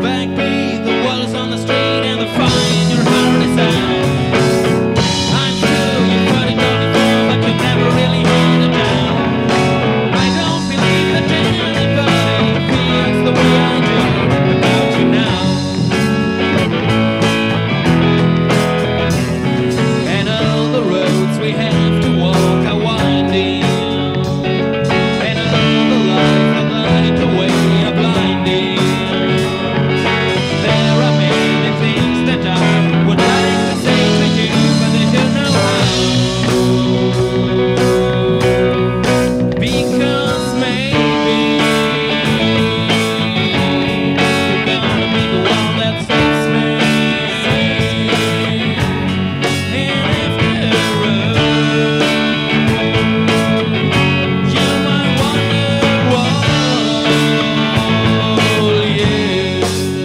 backbeat, the walls on the street, and the fire in your heart is out. I'm sure you've heard it all before, but you never really heard it down. I don't believe that anybody feels the way I do about you now. And all the roads we have to walk are winding, and all the life that light away are blinding. There are many things that I would like to say to you, but I don't know how. Because maybe you're gonna be the one that saves me. And after all, you might wonder why, yeah.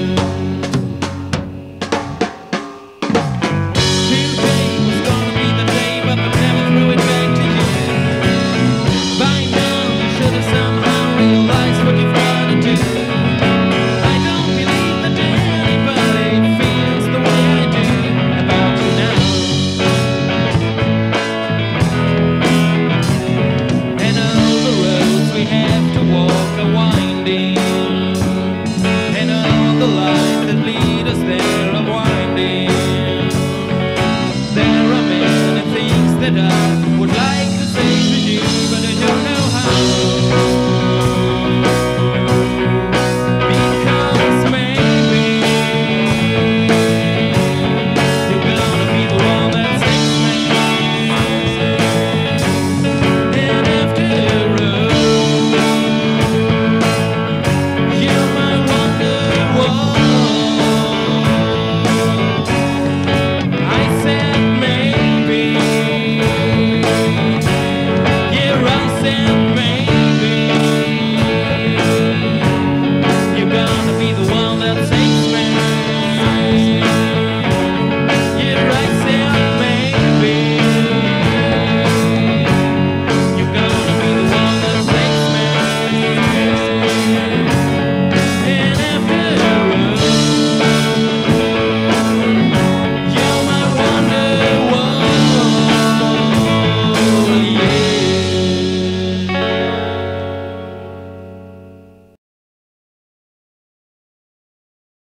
Today was gonna be the day, but I never threw it back to you. By now you should have somehow realized what you've gotta do. I don't believe that anybody feels the way I do about you now. And all the roads we have to walk are winding, and all the life